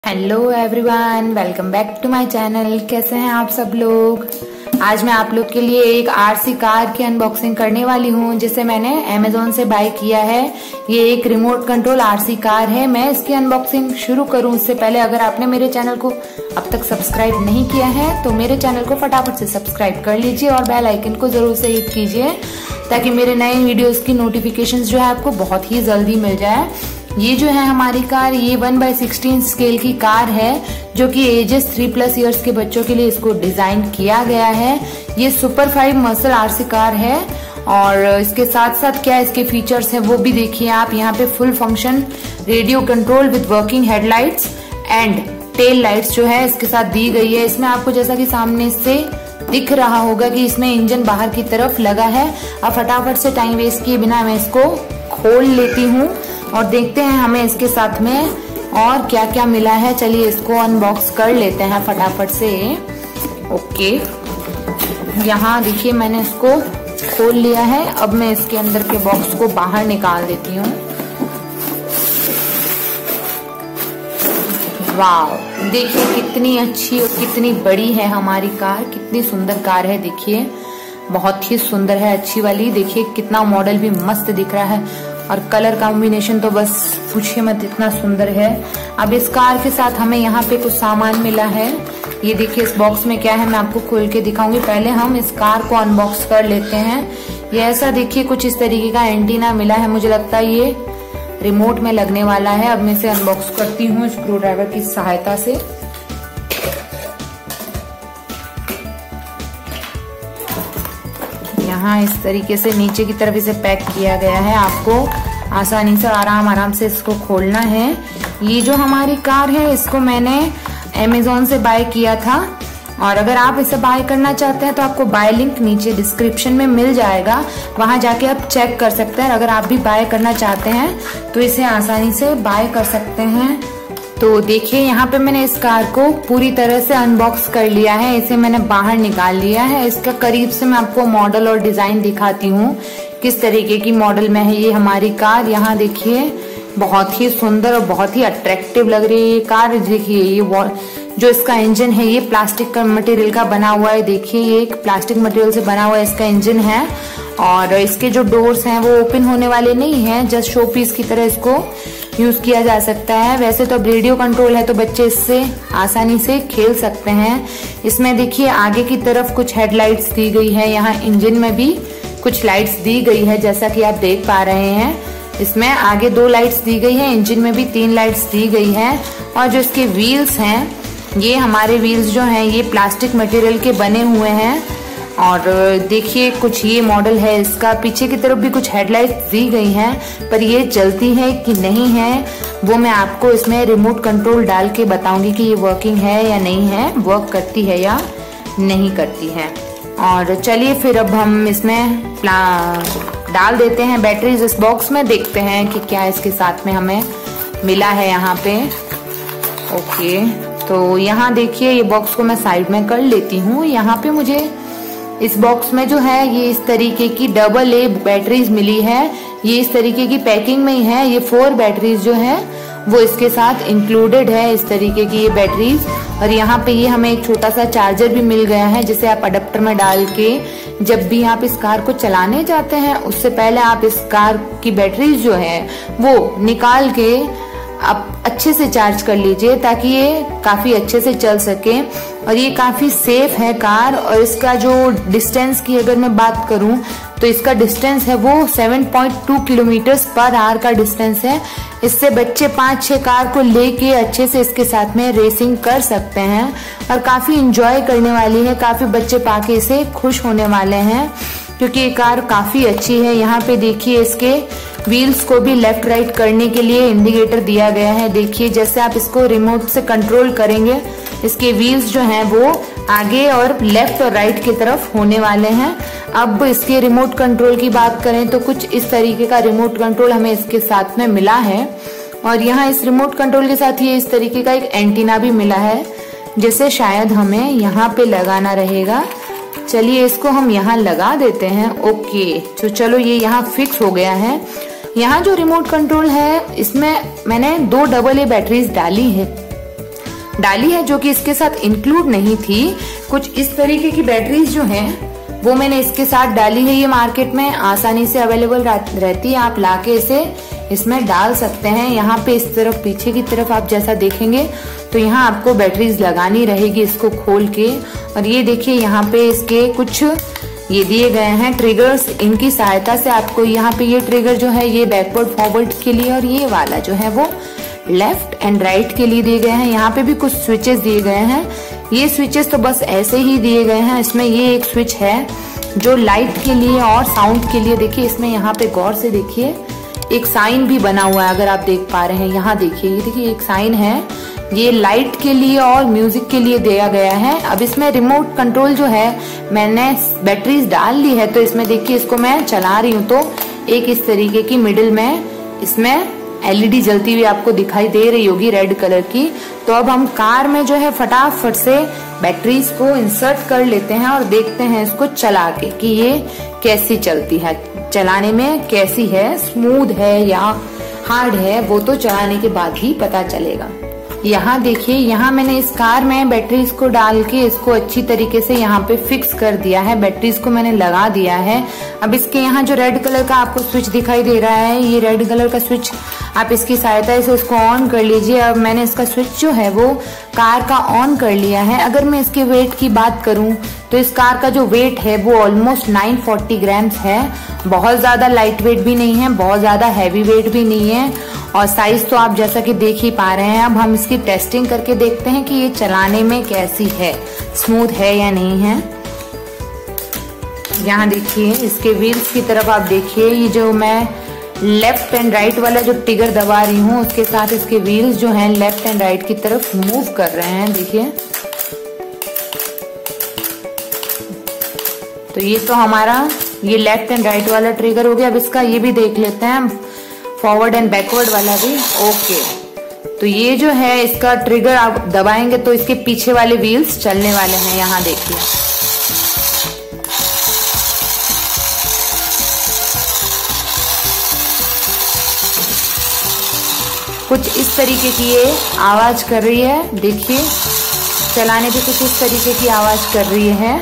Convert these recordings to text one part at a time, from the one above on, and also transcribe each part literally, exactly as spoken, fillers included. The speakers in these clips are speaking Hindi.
Hello everyone, welcome back to my channel. कैसे हैं आप सब लोग। आज मैं आप लोग के लिए एक आरसी कार की अनबॉक्सिंग करने वाली हूं, जिसे मैंने अमेजोन से बाय किया है। ये एक रिमोट कंट्रोल आरसी कार है। मैं इसकी अनबॉक्सिंग शुरू करूं उससे पहले अगर आपने मेरे चैनल को अब तक सब्सक्राइब नहीं किया है तो मेरे चैनल को फटाफट से सब्सक्राइब कर लीजिए और बेल आइकन को जरूर से हिट कीजिए ताकि मेरे नए वीडियोस की नोटिफिकेशंस जो है आपको बहुत ही जल्दी मिल जाए। ये जो है हमारी कार, ये वन बाई सिक्सटीन स्केल की कार है जो कि एजेस थ्री प्लस इयर्स के बच्चों के लिए इसको डिजाइन किया गया है। ये super five muscle RC car है और इसके साथ साथ क्या इसके फीचर्स है वो भी देखिए आप। यहाँ पे full function radio control with working headlights and tail lights जो है इसके साथ दी गई है। इसमें आपको जैसा कि सामने से दिख रहा होगा कि इसमें इंजन बाहर की तरफ लगा है। अब फटाफट से टाइम वेस्ट किए बिना मैं इसको खोल लेती हूँ और देखते हैं हमें इसके साथ में और क्या क्या मिला है। चलिए इसको अनबॉक्स कर लेते हैं फटाफट से। ओके, यहाँ देखिए मैंने इसको खोल लिया है। अब मैं इसके अंदर के बॉक्स को बाहर निकाल देती हूँ। वाव, देखिए कितनी अच्छी और कितनी बड़ी है हमारी कार। कितनी सुंदर कार है, देखिए बहुत ही सुंदर है, अच्छी वाली। देखिए कितना मॉडल भी मस्त दिख रहा है और कलर कॉम्बिनेशन तो बस पूछिए मत, इतना सुंदर है। अब इस कार के साथ हमें यहाँ पे कुछ सामान मिला है। ये देखिए इस बॉक्स में क्या है मैं आपको खोल के दिखाऊंगी। पहले हम इस कार को अनबॉक्स कर लेते हैं। ये ऐसा देखिए कुछ इस तरीके का एंटीना मिला है। मुझे लगता है ये रिमोट में लगने वाला है। अब मैं इसे अनबॉक्स करती हूँ स्क्रू ड्राइवर की सहायता से। यहाँ इस तरीके से नीचे की तरफ इसे पैक किया गया है। आपको आसानी से आराम आराम से इसको खोलना है। ये जो हमारी कार है इसको मैंने अमेजोन से बाय किया था और अगर आप इसे बाय करना चाहते हैं तो आपको बाय लिंक नीचे डिस्क्रिप्शन में मिल जाएगा, वहां जाके आप चेक कर सकते हैं। अगर आप भी बाय करना चाहते हैं तो इसे आसानी से बाय कर सकते हैं। तो देखिए यहाँ पे मैंने इस कार को पूरी तरह से अनबॉक्स कर लिया है। इसे मैंने बाहर निकाल लिया है। इसका करीब से मैं आपको मॉडल और डिजाइन दिखाती हूँ किस तरीके की मॉडल में है ये हमारी कार। यहाँ देखिए बहुत ही सुंदर और बहुत ही अट्रैक्टिव लग रही है ये कार। देखिए ये जो इसका इंजन है ये प्लास्टिक का मटेरियल का बना हुआ है। देखिए ये एक प्लास्टिक मटेरियल से बना हुआ इसका इंजन है और इसके जो डोर्स हैं वो ओपन होने वाले नहीं हैं, जस्ट शो पीस की तरह इसको यूज किया जा सकता है। वैसे तो अब रेडियो कंट्रोल है तो बच्चे इससे आसानी से खेल सकते हैं। इसमें देखिए आगे की तरफ कुछ हेडलाइट्स दी गई है। यहाँ इंजन में भी कुछ लाइट्स दी गई है जैसा कि आप देख पा रहे हैं। इसमें आगे दो लाइट्स दी गई है, इंजन में भी तीन लाइट्स दी गई है। और जो इसके व्हील्स हैं ये हमारे व्हील्स जो हैं ये प्लास्टिक मटेरियल के बने हुए हैं। और देखिए कुछ ये मॉडल है इसका। पीछे की तरफ भी कुछ हेडलाइट्स दी गई हैं, पर ये चलती है कि नहीं है वो मैं आपको इसमें रिमोट कंट्रोल डाल के बताऊंगी कि ये वर्किंग है या नहीं है, वर्क करती है या नहीं करती है। और चलिए फिर अब हम इसमें डाल देते हैं बैटरीज इस बॉक्स में। देखते हैं कि क्या इसके साथ में हमें मिला है यहाँ पे। ओके, तो यहाँ देखिए ये बॉक्स को मैं साइड में कर लेती हूँ। यहाँ पे मुझे इस बॉक्स में जो है ये इस तरीके की डबल ए बैटरीज मिली है। ये इस तरीके की पैकिंग में ही है। ये फोर बैटरीज जो है वो इसके साथ इंक्लूडेड है, इस तरीके की ये बैटरीज। और यहाँ पे ये हमें एक छोटा सा चार्जर भी मिल गया है जिसे आप अडेप्टर में डाल के जब भी आप इस कार को चलाने जाते हैं उससे पहले आप इस कार की बैटरीज जो है वो निकाल के आप अच्छे से चार्ज कर लीजिए ताकि ये काफी अच्छे से चल सके। और ये काफी सेफ है कार। और इसका जो डिस्टेंस की अगर मैं बात करूं तो इसका डिस्टेंस है वो seven point two kilometre per hour का डिस्टेंस है। इससे बच्चे पांच छह कार को लेके अच्छे से इसके साथ में रेसिंग कर सकते हैं और काफी इंजॉय करने वाली है। काफी बच्चे पाके इसे खुश होने वाले हैं क्योंकि ये कार काफी अच्छी है। यहाँ पे देखिए इसके व्हील्स को भी लेफ्ट राइट करने के लिए इंडिकेटर दिया गया है। देखिए जैसे आप इसको रिमोट से कंट्रोल करेंगे इसके व्हील्स जो हैं वो आगे और लेफ्ट और राइट की तरफ होने वाले हैं। अब इसके रिमोट कंट्रोल की बात करें तो कुछ इस तरीके का रिमोट कंट्रोल हमें इसके साथ में मिला है। और यहाँ इस रिमोट कंट्रोल के साथ ये इस तरीके का एक एंटीना भी मिला है जिसे शायद हमें यहाँ पे लगाना रहेगा। चलिए इसको हम यहाँ लगा देते हैं। ओके, तो चलो ये यहाँ फिक्स हो गया है। यहाँ जो रिमोट कंट्रोल है इसमें मैंने दो डबल ए बैटरीज डाली है डाली है जो कि इसके साथ इंक्लूड नहीं थी। कुछ इस तरीके की बैटरीज जो हैं वो मैंने इसके साथ डाली है। ये मार्केट में आसानी से अवेलेबल रहती है, आप लाके इसे इसमें डाल सकते हैं। यहाँ पे इस तरफ पीछे की तरफ आप जैसा देखेंगे तो यहाँ आपको बैटरीज लगानी रहेगी इसको खोल के। और ये देखिए यहाँ पे इसके कुछ ये दिए गए हैं ट्रिगर्स, इनकी सहायता से आपको यहाँ पे ये ट्रिगर जो है ये बैकवर्ड फॉरवर्ड के लिए और ये वाला जो है वो लेफ्ट एंड राइट के लिए दिए गए हैं। यहाँ पे भी कुछ स्विचेस दिए गए हैं। ये स्विचेस तो बस ऐसे ही दिए गए हैं। इसमें ये एक स्विच है जो लाइट के लिए और साउंड के लिए। देखिए इसमें यहाँ पे गौर से देखिए एक साइन भी बना हुआ है, अगर आप देख पा रहे हैं। यहाँ देखिए ये देखिए एक साइन है, ये लाइट के लिए और म्यूजिक के लिए दिया गया है। अब इसमें रिमोट कंट्रोल जो है मैंने बैटरीज डाल ली है, तो इसमें देखिए इसको मैं चला रही हूँ तो एक इस तरीके की मिडिल में इसमें एलईडी जलती हुई आपको दिखाई दे रही होगी रेड कलर की। तो अब हम कार में जो है फटाफट से बैटरीज को इंसर्ट कर लेते हैं और देखते हैं इसको चला के कि ये कैसी चलती है, चलाने में कैसी है, स्मूथ है या हार्ड है, वो तो चलाने के बाद ही पता चलेगा। यहाँ देखिए यहाँ मैंने इस कार में बैटरीज को डाल के इसको अच्छी तरीके से यहाँ पे फिक्स कर दिया है। बैटरीज को मैंने लगा दिया है। अब इसके यहाँ जो रेड कलर का आपको स्विच दिखाई दे रहा है, ये रेड कलर का स्विच आप इसकी सहायता से इसको ऑन कर लीजिए। अब मैंने इसका स्विच जो है वो कार का ऑन कर लिया है। अगर मैं इसके वेट की बात करूं तो इस कार का जो वेट है वो ऑलमोस्ट नौ सौ चालीस ग्राम्स है। बहुत ज्यादा लाइट वेट भी नहीं है, बहुत ज्यादा हैवी वेट भी नहीं है। और साइज तो आप जैसा कि देख ही पा रहे हैं। अब हम इसकी टेस्टिंग करके देखते हैं कि ये चलाने में कैसी है, स्मूथ है या नहीं है। यहाँ देखिए इसके व्हील्स की तरफ आप देखिए, ये जो मैं लेफ्ट एंड राइट वाला जो ट्रिगर दबा रही हूँ उसके साथ इसके व्हील्स जो हैं लेफ्ट एंड राइट की तरफ मूव कर रहे हैं। देखिए तो ये तो हमारा ये लेफ्ट एंड राइट वाला ट्रिगर हो गया। अब इसका ये भी देख लेते हैं फॉरवर्ड एंड बैकवर्ड वाला भी। ओके, तो ये जो है इसका ट्रिगर आप दबाएंगे तो इसके पीछे वाले व्हील्स चलने वाले हैं। यहाँ देखिए कुछ इस तरीके की ये आवाज कर रही है। देखिए चलाने पे कुछ इस तरीके की आवाज कर रही है।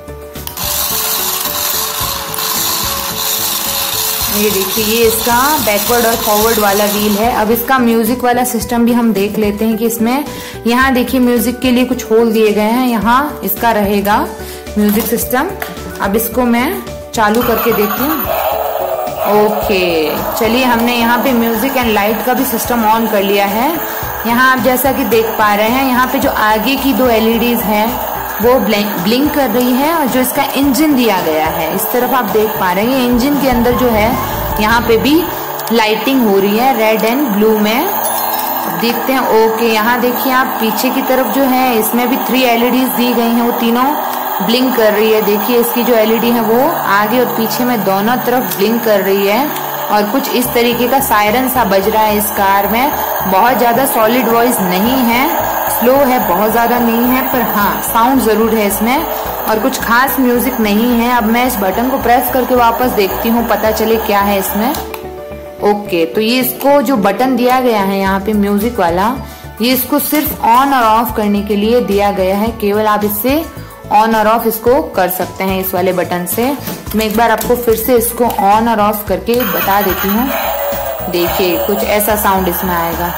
ये देखिए ये इसका बैकवर्ड और फॉरवर्ड वाला व्हील है। अब इसका म्यूजिक वाला सिस्टम भी हम देख लेते हैं कि इसमें यहाँ देखिए म्यूजिक के लिए कुछ होल दिए गए हैं। यहाँ इसका रहेगा म्यूजिक सिस्टम। अब इसको मैं चालू करके देखती हूँ। ओके, चलिए हमने यहाँ पे म्यूजिक एंड लाइट का भी सिस्टम ऑन कर लिया है। यहाँ आप जैसा कि देख पा रहे हैं यहाँ पे जो आगे की दो एलईडीज हैं वो ब्लिंक कर रही है और जो इसका इंजन दिया गया है इस तरफ आप देख पा रहे हैं, इंजन के अंदर जो है यहाँ पे भी लाइटिंग हो रही है रेड एंड ब्लू में। अब देखते हैं। ओके, यहाँ देखिए आप पीछे की तरफ जो है इसमें भी थ्री एलईडीज दी गई हैं, वो तीनों ब्लिंक कर रही है। देखिए इसकी जो एलईडी है वो आगे और पीछे में दोनों तरफ ब्लिंक कर रही है और कुछ इस तरीके का सायरन सा बज रहा है इस कार में। बहुत ज्यादा सॉलिड वॉइस नहीं है, स्लो है, बहुत ज्यादा नहीं है, पर हाँ साउंड जरूर है इसमें और कुछ खास म्यूजिक नहीं है। अब मैं इस बटन को प्रेस करके वापस देखती हूँ, पता चले क्या है इसमें। ओके, तो ये इसको जो बटन दिया गया है यहाँ पे म्यूजिक वाला, ये इसको सिर्फ ऑन और ऑफ करने के लिए दिया गया है। केवल आप इससे ऑन और ऑफ इसको कर सकते हैं इस वाले बटन से। मैं एक बार आपको फिर से इसको ऑन और ऑफ करके बता देती हूँ। देखिए कुछ ऐसा साउंड इसमें आएगा।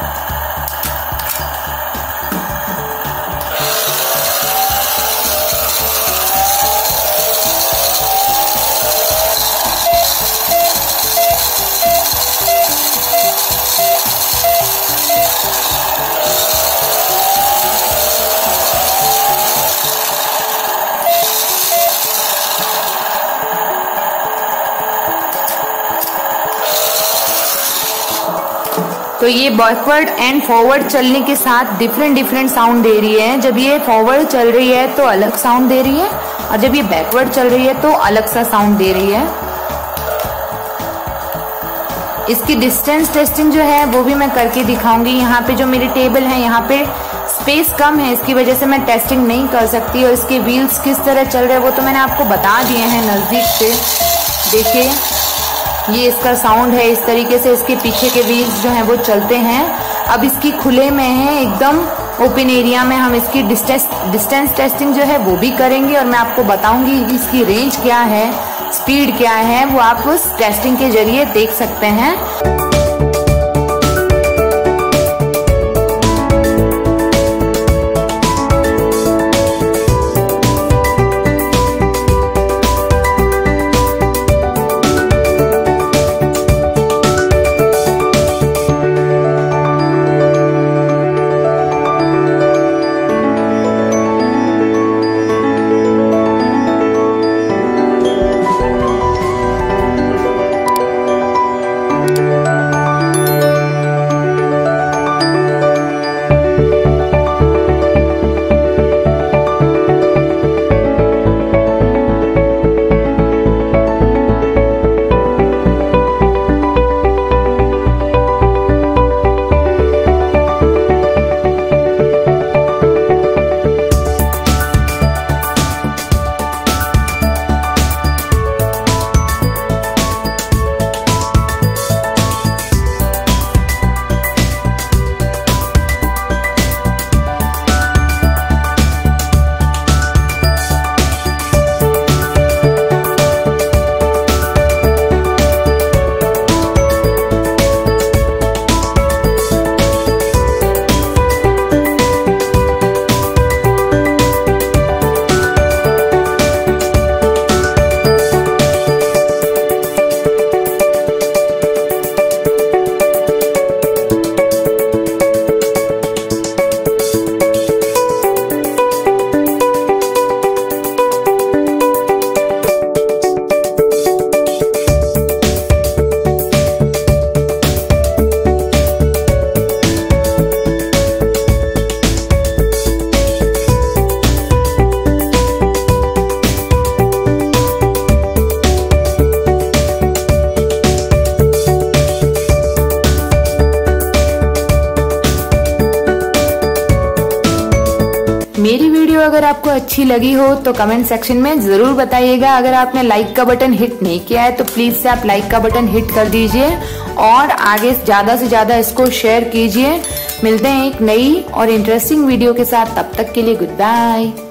तो ये बैकवर्ड एंड फॉरवर्ड चलने के साथ डिफरेंट डिफरेंट साउंड दे रही है। जब ये फॉरवर्ड चल रही है तो अलग साउंड दे रही है और जब ये बैकवर्ड चल रही है तो अलग सा साउंड दे रही है। इसकी डिस्टेंस टेस्टिंग जो है वो भी मैं करके दिखाऊंगी। यहाँ पे जो मेरी टेबल है यहाँ पे स्पेस कम है, इसकी वजह से मैं टेस्टिंग नहीं कर सकती। और इसके व्हील्स किस तरह चल रहे हैं वो तो मैंने आपको बता दिए हैं नजदीक से। देखिए ये इसका साउंड है, इस तरीके से इसके पीछे के व्हील्स जो हैं वो चलते हैं। अब इसकी खुले में है एकदम ओपन एरिया में हम इसकी डिस्टेंस डिस्टेंस टेस्टिंग जो है वो भी करेंगे और मैं आपको बताऊंगी कि इसकी रेंज क्या है, स्पीड क्या है, वो आप उस टेस्टिंग के जरिए देख सकते हैं। मेरी वीडियो अगर आपको अच्छी लगी हो तो कमेंट सेक्शन में जरूर बताइएगा। अगर आपने लाइक का बटन हिट नहीं किया है तो प्लीज से आप लाइक का बटन हिट कर दीजिए और आगे ज्यादा से ज्यादा इसको शेयर कीजिए। मिलते हैं एक नई और इंटरेस्टिंग वीडियो के साथ, तब तक के लिए गुड बाय।